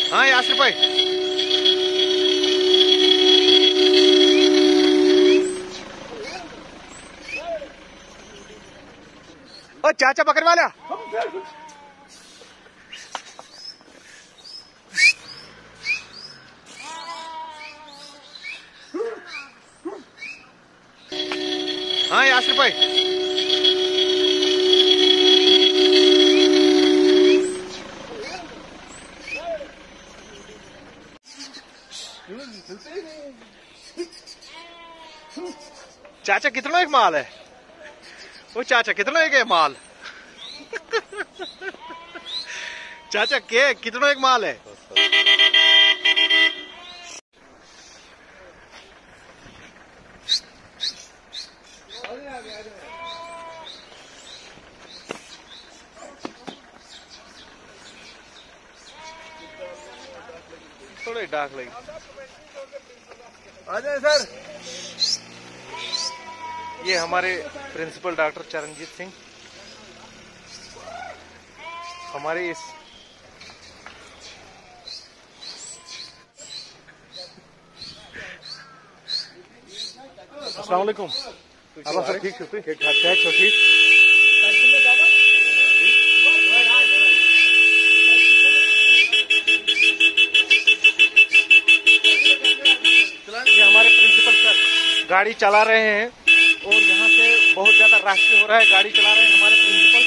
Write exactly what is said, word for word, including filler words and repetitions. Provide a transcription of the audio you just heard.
हाँ यासिर भाई, ओ चाचा बकरी वाला, हाँ यासिर भाई, चाचा कितना एक माल है? वो चाचा कितना एक है माल? चाचा के कितना एक माल है? थोड़े डाक लगी। आ जाए सर। ये हमारे प्रिंसिपल डॉक्टर चरणजीत सिंह हमारे इस अस्सलाम वालेकुम। आप सब ठीक ठीक ठीक ठाक है? छोटी ये हमारे प्रिंसिपल सर गाड़ी चला रहे हैं और यहाँ से बहुत ज्यादा रश हो रहा है, गाड़ी चला रहे हैं हमारे प्रिंसिपल।